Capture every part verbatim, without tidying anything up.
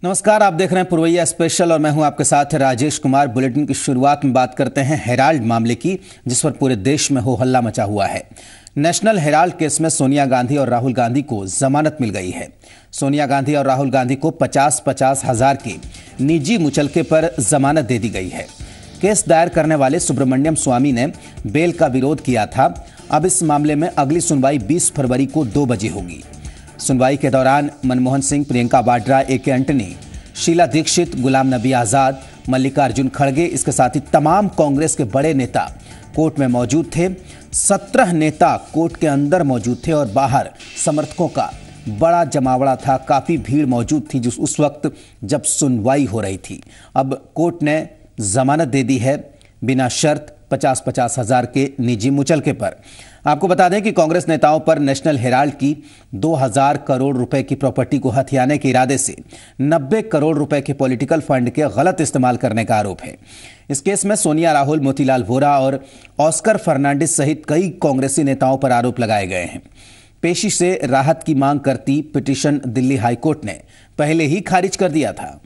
नमस्कार, आप देख रहे हैं पुरवैया स्पेशल और मैं हूं आपके साथ राजेश कुमार। बुलेटिन की शुरुआत में बात करते हैं हेराल्ड मामले की, जिस पर पूरे देश में हो हल्ला मचा हुआ है। नेशनल हेराल्ड केस में सोनिया गांधी और राहुल गांधी को जमानत मिल गई है। सोनिया गांधी और राहुल गांधी को पचास पचास हजार के निजी मुचलके पर जमानत दे दी गई है। केस दायर करने वाले सुब्रमण्यम स्वामी ने बेल का विरोध किया था। अब इस मामले में अगली सुनवाई बीस फरवरी को दो बजे होगी। सुनवाई के दौरान मनमोहन सिंह, प्रियंका वाड्रा, ए के एंटनी, शीला दीक्षित, गुलाम नबी आजाद, मल्लिकार्जुन खड़गे, इसके साथ ही तमाम कांग्रेस के बड़े नेता कोर्ट में मौजूद थे। सत्रह नेता कोर्ट के अंदर मौजूद थे और बाहर समर्थकों का बड़ा जमावड़ा था। काफी भीड़ मौजूद थी जिस उस वक्त जब सुनवाई हो रही थी। अब कोर्ट ने जमानत दे दी है बिना शर्त पचास पचास हजार के निजी मुचलके पर। आपको बता दें कि कांग्रेस नेताओं पर नेशनल हेराल्ड की दो हज़ार करोड़ रुपए की प्रॉपर्टी को हथियाने के इरादे से नब्बे करोड़ रुपए के पॉलिटिकल फंड के गलत इस्तेमाल करने का आरोप है। इस केस में सोनिया, राहुल, मोतीलाल वोरा और ऑस्कर फर्नांडिस सहित कई कांग्रेसी नेताओं पर आरोप लगाए गए हैं। पेशी से राहत की मांग करती पिटीशन दिल्ली हाईकोर्ट ने पहले ही खारिज कर दिया था।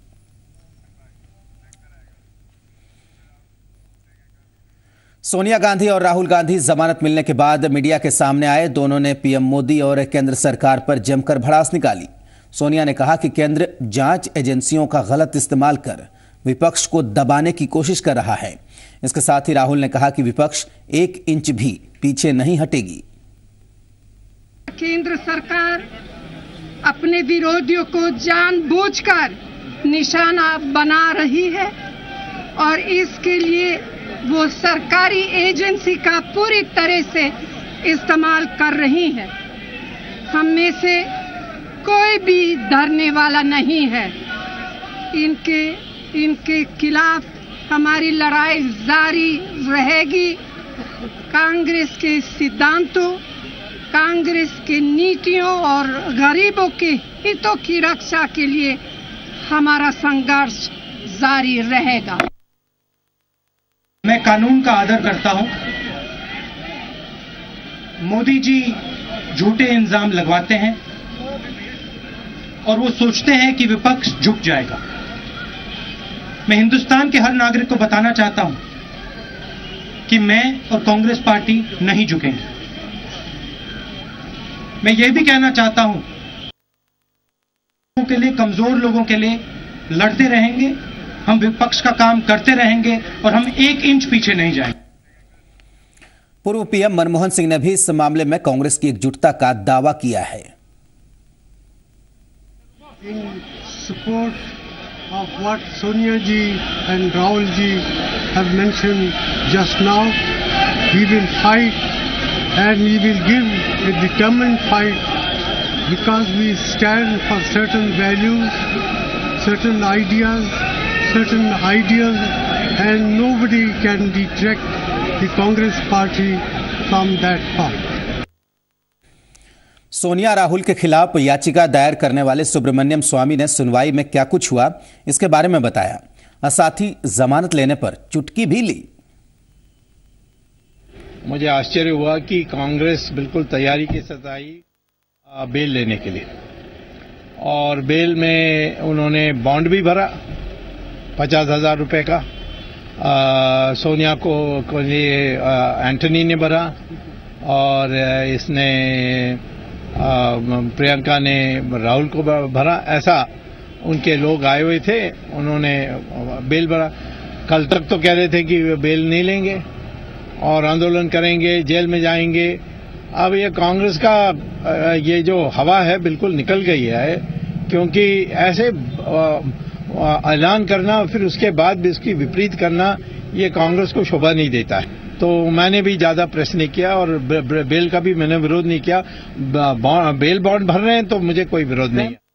सोनिया गांधी और राहुल गांधी जमानत मिलने के बाद मीडिया के सामने आए। दोनों ने पीएम मोदी और केंद्र सरकार पर जमकर भड़ास निकाली। सोनिया ने कहा कि केंद्र जांच एजेंसियों का गलत इस्तेमाल कर विपक्ष को दबाने की कोशिश कर रहा है। इसके साथ ही राहुल ने कहा कि विपक्ष एक इंच भी पीछे नहीं हटेगी। केंद्र सरकार अपने विरोधियों को जानबूझकर निशाना बना रही है और इसके लिए वो सरकारी एजेंसी का पूरी तरह से इस्तेमाल कर रही है। हम में से कोई भी डरने वाला नहीं है। इनके इनके खिलाफ हमारी लड़ाई जारी रहेगी। कांग्रेस के सिद्धांतों, कांग्रेस की नीतियों और गरीबों के हितों की रक्षा के लिए हमारा संघर्ष जारी रहेगा। मैं कानून का आदर करता हूं। मोदी जी झूठे इल्जाम लगवाते हैं और वो सोचते हैं कि विपक्ष झुक जाएगा। मैं हिंदुस्तान के हर नागरिक को बताना चाहता हूं कि मैं और कांग्रेस पार्टी नहीं झुकेंगे। मैं ये भी कहना चाहता हूं के लिए, कमजोर लोगों के लिए लड़ते रहेंगे। हम विपक्ष का काम करते रहेंगे और हम एक इंच पीछे नहीं जाएंगे। पूर्व पीएम मनमोहन सिंह ने भी इस मामले में कांग्रेस की एकजुटता का दावा किया है। In support of what Sonia ji and Rahul ji have mentioned just now, we will fight and we will give a determined fight because we stand for certain values, certain ideas, certain ideas, and nobody can detract the Congress party from that path. Sonia, Rahul के खिलाफ याचिका दायर करने वाले सुब्रमण्यम स्वामी ने सुनवाई में क्या कुछ हुआ इसके बारे में बताया और साथ ही जमानत लेने पर चुटकी भी ली। मुझे आश्चर्य हुआ कि कांग्रेस बिल्कुल तैयारी के साथ आई बेल लेने के लिए और बेल में उन्होंने बॉन्ड भी भरा पचास हजार रुपये का। आ, सोनिया को, को लिए एंटनी ने भरा और इसने आ, प्रियंका ने राहुल को भरा। ऐसा उनके लोग आए हुए थे, उन्होंने बेल भरा। कल तक तो कह रहे थे कि बेल नहीं लेंगे और आंदोलन करेंगे, जेल में जाएंगे। अब ये कांग्रेस का ये जो हवा है बिल्कुल निकल गई है, क्योंकि ऐसे आ, ऐलान करना फिर उसके बाद भी इसकी विपरीत करना ये कांग्रेस को शोभा नहीं देता है। तो मैंने भी ज्यादा प्रेस नहीं किया और बेल का भी मैंने विरोध नहीं किया। बेल बॉन्ड भर रहे हैं तो मुझे कोई विरोध नहीं है।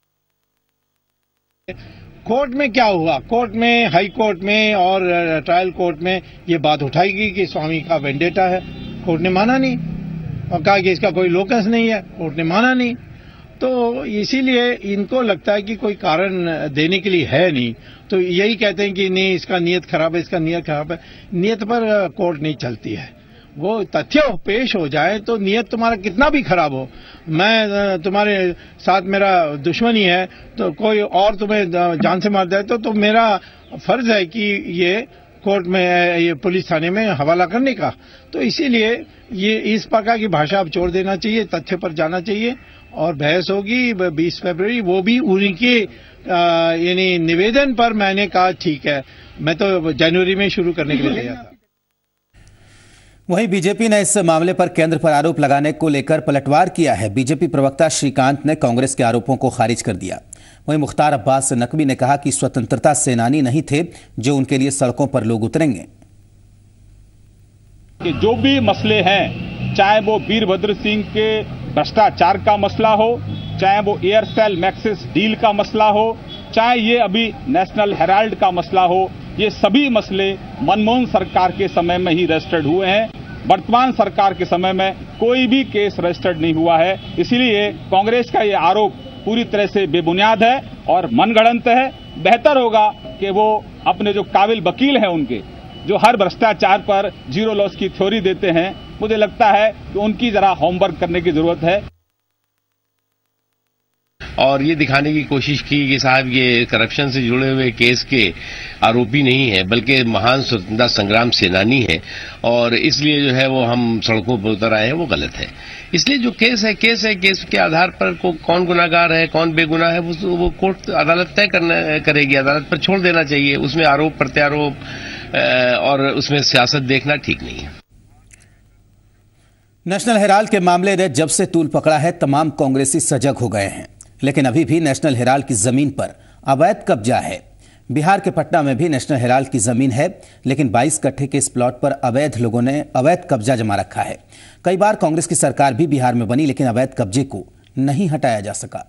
कोर्ट में क्या हुआ, कोर्ट में, हाई कोर्ट में और ट्रायल कोर्ट में ये बात उठाएगी कि स्वामी का वेंडेटा है। कोर्ट ने माना नहीं और कहा कि इसका कोई लोकस नहीं है। कोर्ट ने माना नहीं, तो इसीलिए इनको लगता है कि कोई कारण देने के लिए है नहीं, तो यही कहते हैं कि नहीं इसका नीयत खराब है, इसका नीयत खराब है। नीयत पर कोर्ट नहीं चलती है। वो तथ्य पेश हो जाए तो नियत तुम्हारा कितना भी खराब हो, मैं तुम्हारे साथ मेरा दुश्मनी है तो कोई और तुम्हें जान से मार दे तो, तो मेरा फर्ज है कि ये कोर्ट में, ये पुलिस थाने में हवाला करने का। तो इसीलिए ये इस प्रकार की भाषा अब छोड़ देना चाहिए, तथ्य पर जाना चाहिए और बहस होगी बीस फरवरी, वो भी उनके यानी निवेदन पर। मैंने कहा ठीक है, मैं तो जनवरी में शुरू करने के लिए तैयार था। वहीं बीजेपी ने इस मामले पर केंद्र पर आरोप लगाने को लेकर पलटवार किया है। बीजेपी प्रवक्ता श्रीकांत ने कांग्रेस के आरोपों को खारिज कर दिया। वहीं मुख्तार अब्बास नकवी ने कहा कि स्वतंत्रता सेनानी नहीं थे जो उनके लिए सड़कों पर लोग उतरेंगे। कि जो भी मसले हैं, चाहे वो वीरभद्र सिंह के भ्रष्टाचार का मसला हो, चाहे वो एयरसेल मैक्सिस डील का मसला हो, चाहे ये अभी नेशनल हेराल्ड का मसला हो, ये सभी मसले मनमोहन सरकार के समय में ही रजिस्टर्ड हुए हैं। वर्तमान सरकार के समय में कोई भी केस रजिस्टर्ड नहीं हुआ है। इसीलिए कांग्रेस का ये आरोप पूरी तरह से बेबुनियाद है और मनगढ़ंत है। बेहतर होगा कि वो अपने जो काबिल वकील हैं उनके, जो हर भ्रष्टाचार पर जीरो लॉस की थ्योरी देते हैं, मुझे लगता है कि उनकी जरा होमवर्क करने की जरूरत है। और ये दिखाने की कोशिश की कि साहब ये करप्शन से जुड़े हुए केस के आरोपी नहीं है बल्कि महान स्वतंत्रता संग्राम सेनानी है और इसलिए जो है वो हम सड़कों पर उतर आए हैं, वो गलत है। इसलिए जो केस है केस है केस के आधार पर को, कौन गुनाहगार है कौन बेगुनाह है वो, वो कोर्ट अदालत तय करना करेगी, अदालत पर छोड़ देना चाहिए। उसमें आरोप प्रत्यारोप और उसमें सियासत देखना ठीक नहीं है। नेशनल हेराल्ड के मामले ने जब से तूल पकड़ा है, तमाम कांग्रेसी सजग हो गए हैं, लेकिन अभी भी नेशनल हेराल्ड की जमीन पर अवैध कब्जा है। बिहार के पटना में भी नेशनल हेराल्ड की जमीन है, लेकिन बाईस कट्ठे के इस प्लॉट पर अवैध लोगों ने अवैध कब्जा जमा रखा है। कई बार कांग्रेस की सरकार भी बिहार में बनी, लेकिन अवैध कब्जे को नहीं हटाया जा सका।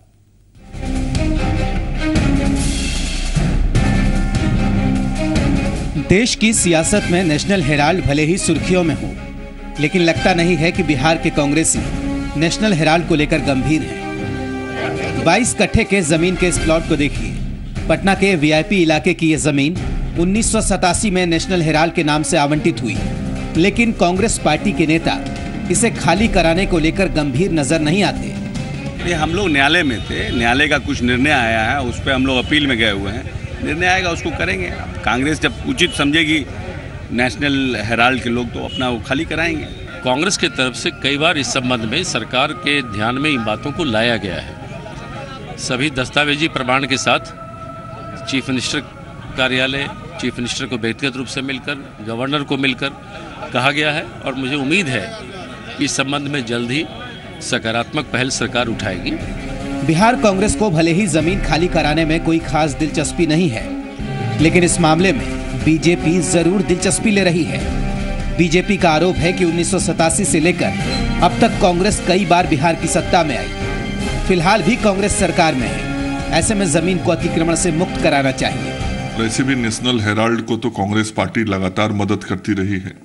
देश की सियासत में नेशनल हेराल्ड भले ही सुर्खियों में हो, लेकिन लगता नहीं है कि बिहार के कांग्रेसी नेशनल हेराल्ड को लेकर गंभीर हैं। बाईस कट्ठे के जमीन के इस प्लॉट को देखिए। पटना के वीआईपी इलाके की यह जमीन उन्नीस सौ सतासी में नेशनल हेराल्ड के नाम से आवंटित हुई, लेकिन कांग्रेस पार्टी के नेता इसे खाली कराने को लेकर गंभीर नजर नहीं आते। ये हम लोग न्यायालय में थे, न्यायालय का कुछ निर्णय आया है, उस पर हम लोग अपील में गए हुए हैं। निर्णय आएगा उसको करेंगे। कांग्रेस जब उचित समझेगी नेशनल हेराल्ड के लोग तो अपना वो खाली कराएंगे। कांग्रेस की तरफ से कई बार इस संबंध में सरकार के ध्यान में इन बातों को लाया गया है। सभी दस्तावेजी प्रमाण के साथ चीफ मिनिस्टर कार्यालय, चीफ मिनिस्टर को व्यक्तिगत रूप से मिलकर, गवर्नर को मिलकर कहा गया है और मुझे उम्मीद है कि इस संबंध में जल्द ही सकारात्मक पहल सरकार उठाएगी। बिहार कांग्रेस को भले ही जमीन खाली कराने में कोई खास दिलचस्पी नहीं है, लेकिन इस मामले में बीजेपी जरूर दिलचस्पी ले रही है। बीजेपी का आरोप है कि उन्नीस सौ सतासी से लेकर अब तक कांग्रेस कई बार बिहार की सत्ता में आई, फिलहाल भी कांग्रेस सरकार में है। ऐसे में जमीन को अतिक्रमण से मुक्त कराना चाहिए। वैसे भी नेशनल हेराल्ड को तो कांग्रेस पार्टी लगातार मदद करती रही है।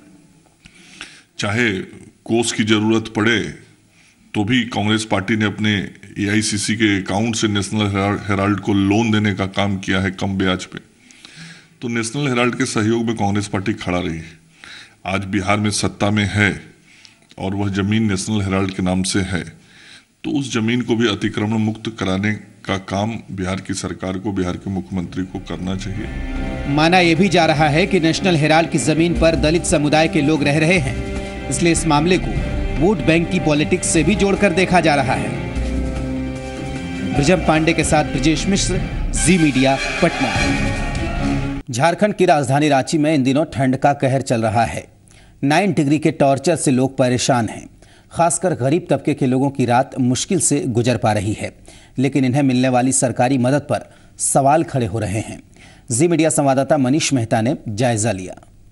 चाहे कोष की जरूरत पड़े तो भी कांग्रेस पार्टी ने अपने एआईसीसी के अकाउंट से नेशनल हेराल्ड को लोन देने का काम किया है कम ब्याज पे। तो नेशनल हेराल्ड के सहयोग में कांग्रेस पार्टी खड़ा रही है। आज बिहार में सत्ता में है और वह जमीन नेशनल हेराल्ड के नाम से है, तो उस जमीन को भी अतिक्रमण मुक्त कराने का काम बिहार की सरकार को, बिहार के मुख्यमंत्री को करना चाहिए। माना यह भी जा रहा है कि नेशनल हेराल्ड की जमीन पर दलित समुदाय के लोग रह रहे हैं, इसलिए इस मामले को वोट बैंक की पॉलिटिक्स से भी जोड़कर देखा जा रहा है। ब्रिजम पांडे के साथ ब्रजेश मिश्र, जी मीडिया, पटना। झारखंड की राजधानी रांची में इन दिनों ठंड का कहर चल रहा है। नाइन डिग्री के टॉर्चर से लोग परेशान हैं। खासकर गरीब तबके के लोगों की रात मुश्किल से गुजर पा रही है, लेकिन इन्हें मिलने वाली सरकारी मदद पर सवाल खड़े हो रहे हैं। जी मीडिया संवाददाता मनीष मेहता ने जायजा लिया।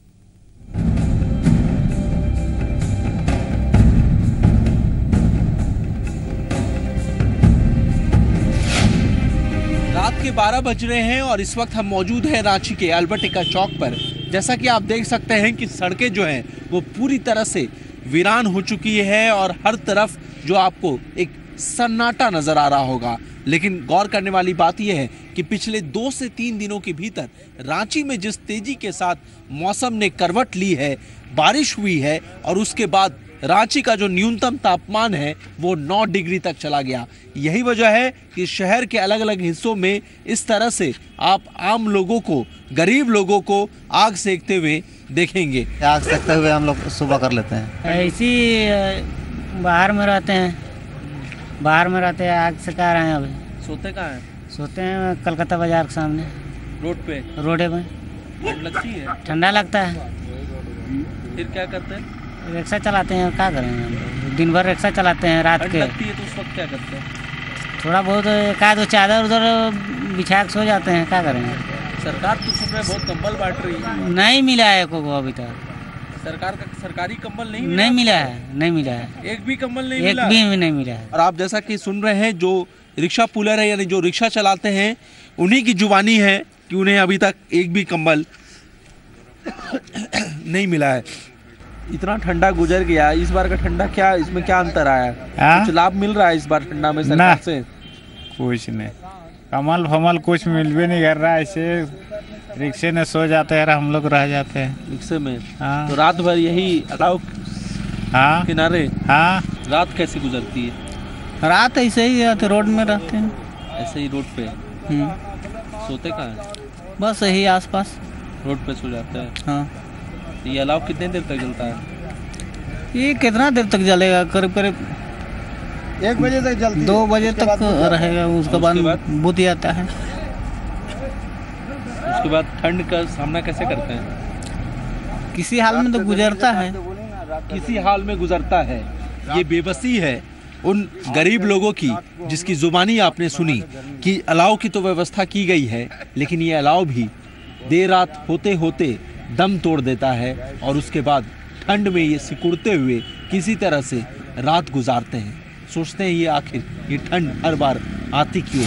रात के बारह बज रहे हैं और इस वक्त हम मौजूद हैं रांची के अल्बर्ट एक्का चौक पर। जैसा कि आप देख सकते हैं कि सड़कें जो हैं वो पूरी तरह से वीरान हो चुकी है और हर तरफ जो आपको एक सन्नाटा नजर आ रहा होगा। लेकिन गौर करने वाली बात यह है कि पिछले दो से तीन दिनों के भीतर रांची में जिस तेजी के साथ मौसम ने करवट ली है, बारिश हुई है और उसके बाद रांची का जो न्यूनतम तापमान है वो नौ डिग्री तक चला गया। यही वजह है कि शहर के अलग अलग हिस्सों में इस तरह से आप आम लोगों को, गरीब लोगों को आग सेकते हुए देखेंगे। आग सेकते हुए हम लोग सुबह कर लेते हैं। ऐसी बाहर में रहते हैं, बाहर में रहते हैं, आग सेका रहे हैं। अभी सोते कहाँ हैं? सोते हैं कलकत्ता बाजार के सामने, रोड पे। रोडे में ठंड लगती है? ठंडा लगता है। फिर क्या करते हैं? रिक्शा चलाते हैं। क्या करेंगे हम लोग, दिन भर रिक्शा चलाते हैं। रात के लगती है तो उस वक्त क्या करते हैं? थोड़ा बहुत का दो चादर उधर बिछा के सो जाते हैं। क्या करेंगे? सरकार तो सुन रहे बहुत कंबल बांट रही है। नहीं मिला है को अभी तक। सरकार का सरकारी कंबल नहीं मिला? नहीं मिला है, नहीं मिला है। एक भी कंबल नहीं एक मिला? भी नहीं मिला है। और आप जैसा कि सुन रहे हैं, जो रिक्शा पुलर है यानी जो रिक्शा चलाते हैं उन्हीं की जुबानी है कि उन्हें अभी तक एक भी कंबल नहीं मिला है। इतना ठंडा गुजर गया, इस बार का ठंडा क्या, इसमें क्या अंतर आया? कुछ लाभ मिल रहा है इस बार ठंडा में सरकार से? कुछ नहीं, कमल फमल कुछ मिल भी नहीं कर रहा है। ऐसे रिक्शे में सो जाते हैं, हम लोग रह जाते हैं रिक्शे में। हाँ। तो रात भर यही अलाव हाँ किनारे? हाँ। रात कैसे गुजरती है? रात ऐसे ही रहते, रोड में रहते हैं। ऐसे ही रोड पे? सोते कहाँ हैं? बस यही आसपास रोड पे सो जाते हैं। हाँ। ये अलाव कितने देर तक जलता है? ये कितना देर तक जलेगा? करीब करीब एक बजे तक जलती, दो बजे तक रहेगा। उसके बाद बुझ जाता है। उसके बाद ठंड का सामना कैसे करते हैं? किसी हाल में तो गुजरता है। किसी हाल में गुजरता है। ये बेबसी है उन गरीब लोगों की जिसकी जुबानी आपने सुनी कि अलाव की तो व्यवस्था की गई है, लेकिन ये अलाव भी देर रात होते होते दम तोड़ देता है और उसके बाद ठंड में ये सिकुड़ते हुए किसी तरह से रात गुजारते हैं। सोचते हैं ये आखिर ये ठंड हर बार आती क्यों?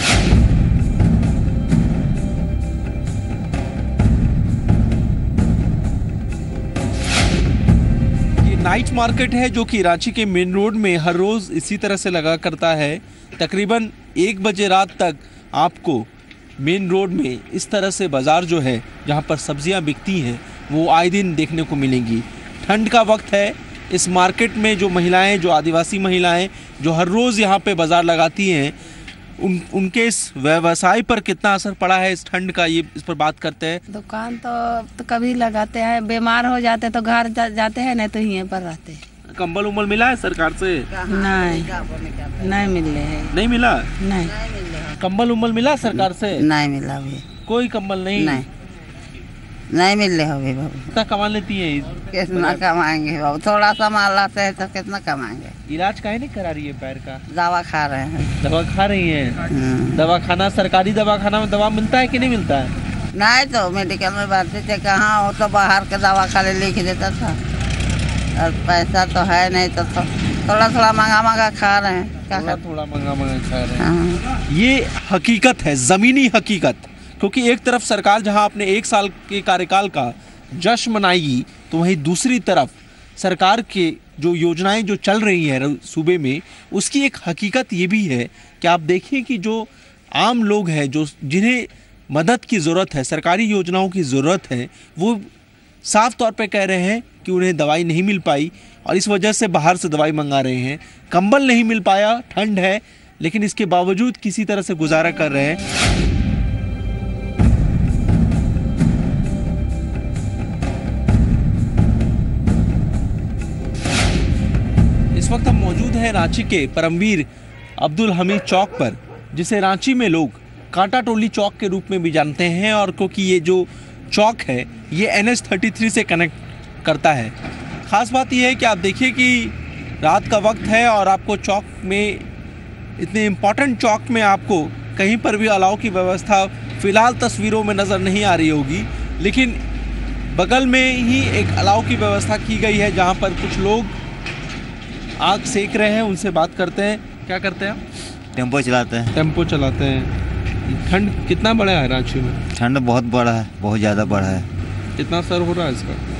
ये नाइट मार्केट है जो कि रांची के मेन रोड में हर रोज इसी तरह से लगा करता है। तकरीबन एक बजे रात तक आपको मेन रोड में इस तरह से बाजार जो है जहाँ पर सब्जियाँ बिकती हैं वो आए दिन देखने को मिलेंगी। ठंड का वक्त है, इस मार्केट में जो महिलाएं, जो आदिवासी महिलाएं जो हर रोज़ यहाँ पे बाज़ार लगाती हैं, उन उनके इस व्यवसाय पर कितना असर पड़ा है इस ठंड का, ये इस पर बात करते हैं। दुकान तो, तो कभी लगाते हैं, बीमार हो जाते तो घर जा, जाते हैं, नहीं तो यहीं पर रहते हैं। कंबल उम्बल मिला है सरकार से? नहीं, नहीं मिल रहे हैं। नहीं मिला? नहीं। कंबल उम्बल मिला सरकार से? नहीं मिला अभी। कोई कंबल नहीं? नहीं, नहीं मिल रहे अभी बाबू। कितना कमा लेती है? कितना कमाएंगे बाबू, थोड़ा सा माल लाते हैं तो कितना कमाएंगे। इलाज काहे नहीं करा रही है पैर का? दवा खा रहे हैं। दवा खा रही है? दवा खाना, सरकारी दवा खाना में दवा मिलता है कि नहीं मिलता है? नहीं तो मेडिकल में बांटते थे, कहाँ हो तो बाहर का दवा खाली लिख देता था और पैसा तो है नहीं तो थोड़ा थोड़ा महंगा महंगा खा रहे हैं। क्या थोड़ा थोड़ा महंगा महंगा खा रहे हैं। ये हकीकत है, जमीनी हकीकत। क्योंकि एक तरफ सरकार जहां अपने एक साल के कार्यकाल का जश्न मनाएगी, तो वहीं दूसरी तरफ सरकार के जो योजनाएं जो चल रही हैं सूबे में, उसकी एक हकीकत ये भी है कि आप देखिए कि जो आम लोग हैं, जो जिन्हें मदद की ज़रूरत है, सरकारी योजनाओं की ज़रूरत है, वो साफ तौर पे कह रहे हैं कि उन्हें दवाई नहीं मिल पाई और इस वजह से बाहर से दवाई मंगा रहे हैं। कंबल नहीं मिल पाया, ठंड है, लेकिन इसके बावजूद किसी तरह से गुजारा कर रहे हैं। इस वक्त हम मौजूद हैं रांची के परमवीर अब्दुल हमीद चौक पर, जिसे रांची में लोग कांटा टोली चौक के रूप में भी जानते हैं। और क्योंकि ये जो चौक है ये एन एच थर्टी थ्री से कनेक्ट करता है। ख़ास बात यह है कि आप देखिए कि रात का वक्त है और आपको चौक में, इतने इम्पॉर्टेंट चौक में आपको कहीं पर भी अलाव की व्यवस्था फ़िलहाल तस्वीरों में नज़र नहीं आ रही होगी, लेकिन बगल में ही एक अलाव की व्यवस्था की गई है जहाँ पर कुछ लोग आग सेक रहे हैं। उनसे बात करते हैं। क्या करते हैं? टेम्पो चलाते हैं। टेम्पो चलाते हैं। ठंड कितना बड़ा है रांची में? ठंड बहुत बड़ा है, बहुत ज़्यादा बड़ा है। कितना असर हो रहा है इसका?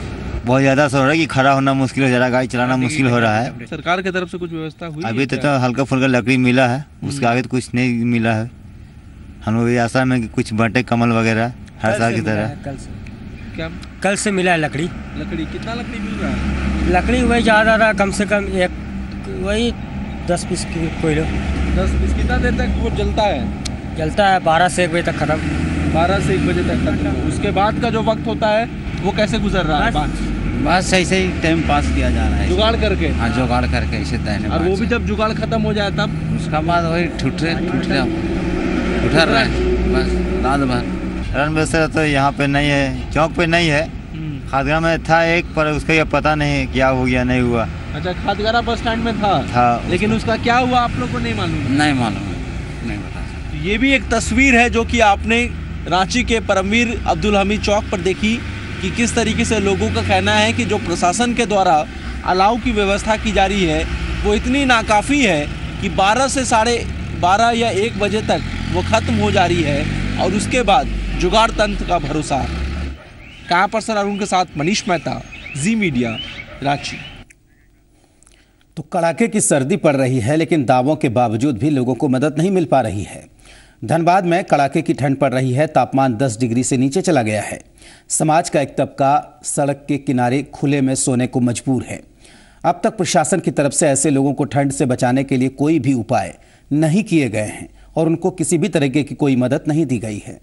बहुत ज़्यादा हो रहा है कि खड़ा होना मुश्किल हो जा रहा है, गाड़ी चलाना मुश्किल हो रहा है। सरकार की तरफ से कुछ व्यवस्था हुई? अभी तो, तो हल्का फुल्का लकड़ी मिला है, उसके आगे तो कुछ नहीं मिला है। हम लोग ये आशा में कि कुछ बांटे कमल वगैरह हर साल की तरह। कल से क्या? कल से मिला है लकड़ी। लकड़ी कितना लकड़ी मिल रहा है? लकड़ी वही ज़्यादा रहा, कम से कम एक वही दस बीस किलो। दस बीस कितना देर तक वो जलता है? जलता है बारह से एक बजे तक खत्म। बारह से एक बजे तक खत्म। उसके बाद का जो वक्त होता है वो कैसे गुजर रहा है? बस ऐसे ही टाइम पास किया जा रहा है, जुगाड़ करके। हाँ, जुगाड़ करके ऐसे तैरने। और वो भी जब जुगाड़ खत्म हो जाए तब उसका बाद वही ठुठे ठुठे उठा रहा है बस रात भर। रन बसेरा तो यहाँ पे नहीं है, चौक पे नहीं है। खादगा में था एक, पर उसका ये पता नहीं क्या हो गया नहीं हुआ। अच्छा, खादगारा बस स्टैंड में था था लेकिन उसका क्या हुआ आप लोग को नहीं मालूम? नहीं मालूम है, नहीं पता। ये भी एक तस्वीर है जो कि आपने रांची के परमवीर अब्दुल हमीद चौक पर देखी कि किस तरीके से लोगों का कहना है कि जो प्रशासन के द्वारा अलाव की व्यवस्था की जा रही है वो इतनी नाकाफ़ी है कि बारह से साढ़े बारह या एक बजे तक वो ख़त्म हो जा रही है और उसके बाद जुगाड़ तंत्र का भरोसा। कहाँ पर सर अरुण के साथ मनीष मेहता, जी मीडिया, रांची। तो कड़ाके की सर्दी पड़ रही है लेकिन दावों के बावजूद भी लोगों को मदद नहीं मिल पा रही है। धनबाद में कड़ाके की ठंड पड़ रही है, तापमान दस डिग्री से नीचे चला गया है। समाज का एक तबका सड़क के किनारे खुले में सोने को मजबूर है। अब तक प्रशासन की तरफ से ऐसे लोगों को ठंड से बचाने के लिए कोई भी उपाय नहीं किए गए हैं और उनको किसी भी तरीके की कोई मदद नहीं दी गई है।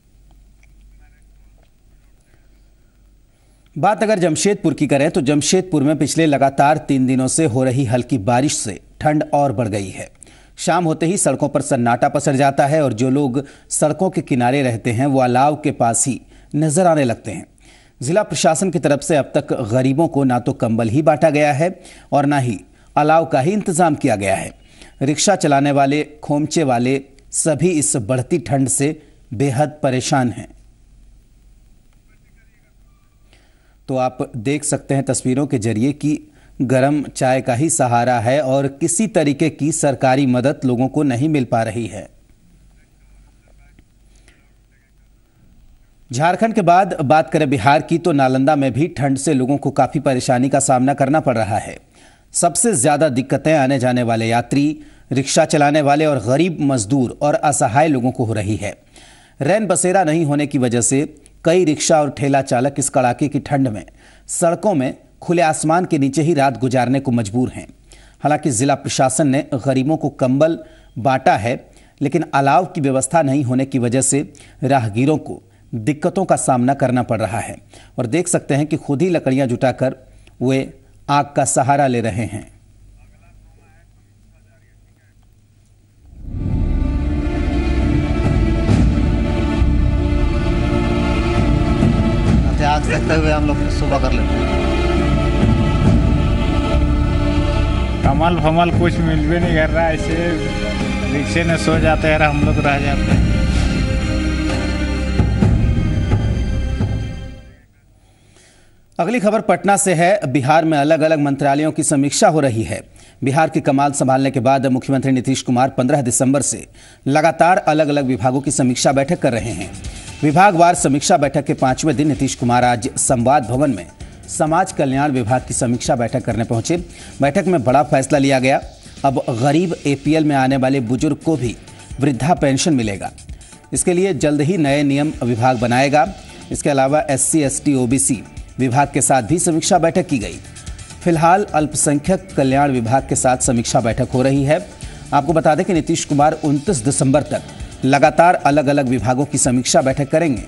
बात अगर जमशेदपुर की करें तो जमशेदपुर में पिछले लगातार तीन दिनों से हो रही हल्की बारिश से ठंड और बढ़ गई है। शाम होते ही सड़कों पर सन्नाटा पसर जाता है और जो लोग सड़कों के किनारे रहते हैं वो अलाव के पास ही नजर आने लगते हैं। जिला प्रशासन की तरफ से अब तक गरीबों को ना तो कंबल ही बांटा गया है और ना ही अलाव का ही इंतजाम किया गया है। रिक्शा चलाने वाले, खोमचे वाले सभी इस बढ़ती ठंड से बेहद परेशान हैं। तो आप देख सकते हैं तस्वीरों के जरिए कि गर्म चाय का ही सहारा है और किसी तरीके की सरकारी मदद लोगों को नहीं मिल पा रही है। झारखंड के बाद बात करें बिहार की तो नालंदा में भी ठंड से लोगों को काफी परेशानी का सामना करना पड़ रहा है। सबसे ज्यादा दिक्कतें आने जाने वाले यात्री, रिक्शा चलाने वाले और गरीब मजदूर और असहाय लोगों को हो रही है। रैन बसेरा नहीं होने की वजह से कई रिक्शा और ठेला चालक इस कड़ाके की ठंड में सड़कों में खुले आसमान के नीचे ही रात गुजारने को मजबूर हैं। हालांकि जिला प्रशासन ने गरीबों को कंबल बांटा है लेकिन अलाव की व्यवस्था नहीं होने की वजह से राहगीरों को दिक्कतों का सामना करना पड़ रहा है और देख सकते हैं कि खुद ही लकड़ियां जुटाकर वे आग का सहारा ले रहे हैं। आग देखते हुए हम लोग सुबह कर लेते हैं। कमल फमल कुछ मिल भी नहीं कर रहा, ऐसे रिक्शे में सो जाते हैं, हम लोग रह जाते हैं। अगली खबर पटना से है। बिहार में अलग अलग मंत्रालयों की समीक्षा हो रही है। बिहार की कमान संभालने के बाद मुख्यमंत्री नीतीश कुमार पंद्रह दिसंबर से लगातार अलग अलग विभागों की समीक्षा बैठक कर रहे हैं। विभागवार समीक्षा बैठक के पांचवें दिन नीतीश कुमार आज संवाद भवन में समाज कल्याण विभाग की समीक्षा बैठक करने पहुंचे। बैठक में बड़ा फैसला लिया गया। अब गरीब एपीएल में आने वाले बुजुर्ग को भी वृद्धा पेंशन मिलेगा। इसके लिए जल्द ही नए नियम विभाग बनाएगा। इसके अलावा एससी, एसटी, ओबीसी विभाग के साथ भी समीक्षा बैठक की गई। फिलहाल अल्पसंख्यक कल्याण विभाग के साथ समीक्षा बैठक हो रही है। आपको बता दें कि नीतीश कुमार उनतीस दिसंबर तक लगातार अलग अलग विभागों की समीक्षा बैठक करेंगे।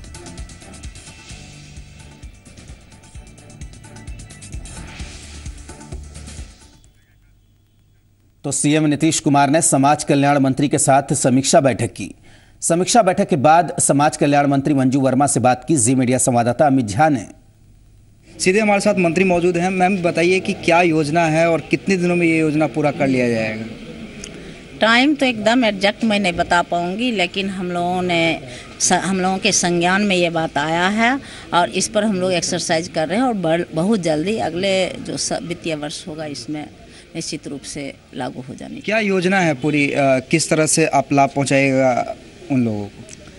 तो सीएम नीतीश कुमार ने समाज कल्याण मंत्री के साथ समीक्षा बैठक की। समीक्षा बैठक के बाद समाज कल्याण मंत्री मंजू वर्मा से बात की जी मीडिया संवाददाता अमित झा ने। सीधे हमारे साथ मंत्री मौजूद हैं। मैम बताइए कि क्या योजना है और कितने दिनों में ये योजना पूरा कर लिया जाएगा? टाइम तो एकदम एग्जैक्ट मैं नहीं बता पाऊंगी, लेकिन हम लोगों ने हम लोगों के संज्ञान में ये बात आया है और इस पर हम लोग एक्सरसाइज कर रहे हैं और बहुत जल्दी अगले जो वित्तीय वर्ष होगा इसमें निश्चित रूप से लागू हो जाने। क्या योजना है पूरी, आ, किस तरह से आप लाभ पहुँचाएगा उन लोगों को?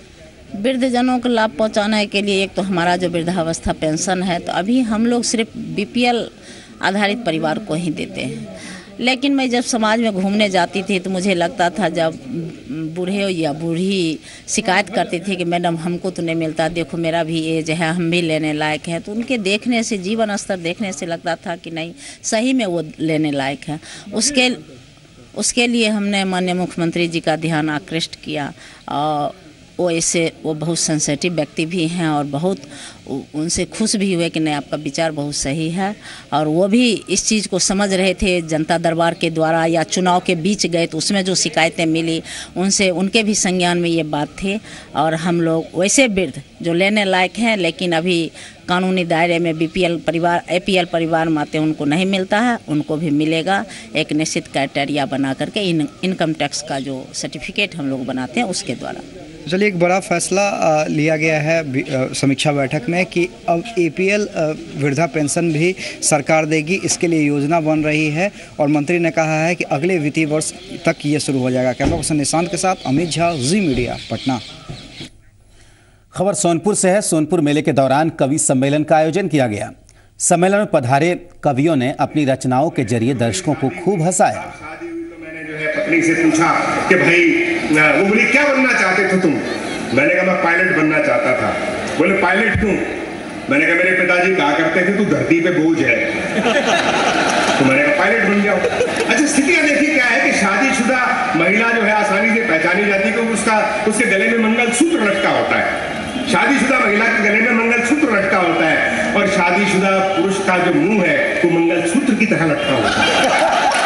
वृद्धजनों को लाभ पहुंचाने के लिए एक तो हमारा जो वृद्धावस्था पेंशन है, तो अभी हम लोग सिर्फ बीपीएल आधारित परिवार को ही देते हैं। लेकिन मैं जब समाज में घूमने जाती थी तो मुझे लगता था, जब बूढ़े या बूढ़ी शिकायत करती थी कि मैडम हमको तो नहीं मिलता, देखो मेरा भी एज है, हम भी लेने लायक हैं, तो उनके देखने से, जीवन स्तर देखने से लगता था कि नहीं, सही में वो लेने लायक है। उसके उसके लिए हमने माननीय मुख्यमंत्री जी का ध्यान आकृष्ट किया। और वो ऐसे वो बहुत सेंसिटिव व्यक्ति भी हैं और बहुत उनसे खुश भी हुए कि नहीं, आपका विचार बहुत सही है। और वो भी इस चीज़ को समझ रहे थे, जनता दरबार के द्वारा या चुनाव के बीच गए तो उसमें जो शिकायतें मिली उनसे, उनके भी संज्ञान में ये बात थी। और हम लोग वैसे वृद्ध जो लेने लायक हैं लेकिन अभी कानूनी दायरे में बीपीएल परिवार, एपीएल परिवार में आते हैं, उनको नहीं मिलता है, उनको भी मिलेगा। एक निश्चित क्राइटेरिया बना करके इन इनकम टैक्स का जो सर्टिफिकेट हम लोग बनाते हैं उसके द्वारा। चलिए, एक बड़ा फैसला लिया गया है समीक्षा बैठक में कि अब एपीएल वृद्धा पेंशन भी सरकार देगी, इसके लिए योजना बन रही है और मंत्री ने कहा है कि अगले वित्तीय वर्ष तक ये शुरू हो जाएगा। कैमरा पर्सन निशांत के साथ अमित झा, जी मीडिया, पटना। खबर सोनपुर से है। सोनपुर मेले के दौरान कवि सम्मेलन का आयोजन किया गया। सम्मेलन में पधारे कवियों ने अपनी रचनाओं के जरिए दर्शकों को खूब हंसाया। पत्नी से पूछा कि भाई वो बोली क्या बनना चाहते थे तुम? मैंने कहा मैं पायलट बनना चाहता था। बोले पायलट क्यों? मैंने कहा मेरे पिताजी कहा करते थे तू धरती पे बोझ है। तो मैंने कहा पायलट बन जाओ। अच्छा, स्थितियां देखिए क्या है कि शादीशुदा महिला जो है आसानी से पहचानी जाती है क्योंकि उसका उसके गले में मंगलसूत्र लटका होता है। शादीशुदा महिला के गले में मंगलसूत्र लटका होता है और शादीशुदा पुरुष का जो मुंह है वो मंगलसूत्र की तरह लटका होता है।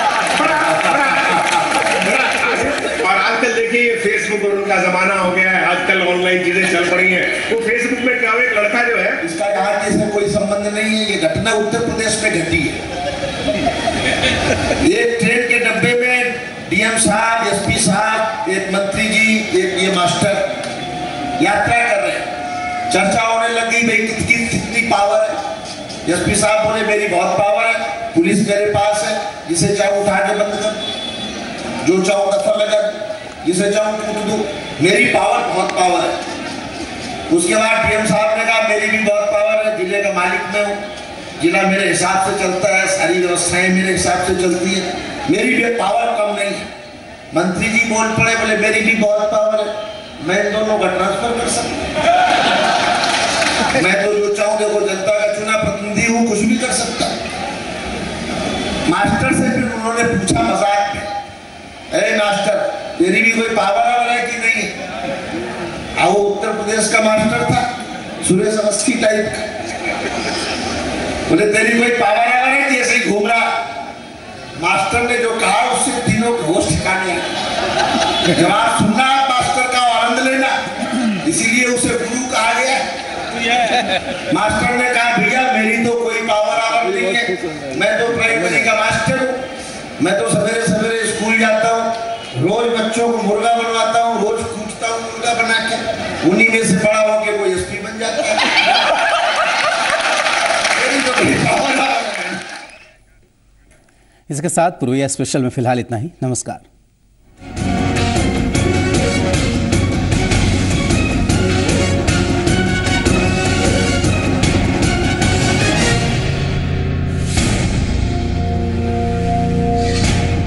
और आजकल देखिए फेसबुक और उनका जमाना हो गया है, आजकल ऑनलाइन चीजें चल पड़ी हैं। वो फेसबुक में क्या एक लड़का जो है, इसका यहाँ के इसमें कोई संबंध नहीं है, ये घटना उत्तर प्रदेश में घटी है। ये ट्रेन के डब्बे में डीएम साहब, एसपी साहब, एक मंत्री जी, एक ये मास्टर यात्रा कर रहे हैं। चर्चा होने लगी भाई कितनी कितनी पावर है। एसपी साहब बोले मेरी बहुत पावर है, पुलिस मेरे पास है, जिसे चाहूं उठा के बंद कर, जो चाहूं दफा लगा, जिसे चाहूं कूद दूं, मेरी पावर बहुत पावर है। उसके बाद डीएम साहब ने कहा मेरी भी बहुत पावर है, जिले का मालिक मैं हूँ, जिला मेरे हिसाब से चलता है, सारी व्यवस्थाएं मेरे हिसाब से चलती है, मेरी भी पावर कम नहीं है। मंत्री जी बोल पड़े, बोले मेरी भी बहुत पावर है, मैं इन दोनों का ट्रांसफर कर सकता, मैं तो जो चाहूं देखो जनता का चुना प्रतिनिधि हूं, कुछ भी कर सकता। मास्टर से फिर उन्होंने पूछा मजाक में, अरे मास्टर तेरी भी कोई पावर आवर है कि नहीं? वो उत्तर प्रदेश का मास्टर था, सुरेश अवस्थी टाइप का। बोले तेरी कोई पावर आवर है कि ऐसे ही घूम रहा? मास्टर ने जो कहा उससे तीनों के होश ठिकाने आए। जवाब सुनना मास्टर का, आनंद लेना, इसीलिए उसे गुरु कहा गया। मास्टर ने कहा भैया मेरी तो कोई पावर आवर नहीं है, मैं तो प्राइमरी का मास्टर हूँ, मैं तो सवेरे सवेरे स्कूल जाता हूँ, रोज बच्चों को मुर्गा बनवाता हूँ, रोज कूटता हूँ मुर्गा बना के, उन्हीं में से बड़ा होके कोई एसपी बन जाता है। इसके साथ पूर्वी स्पेशल में फिलहाल इतना ही। नमस्कार।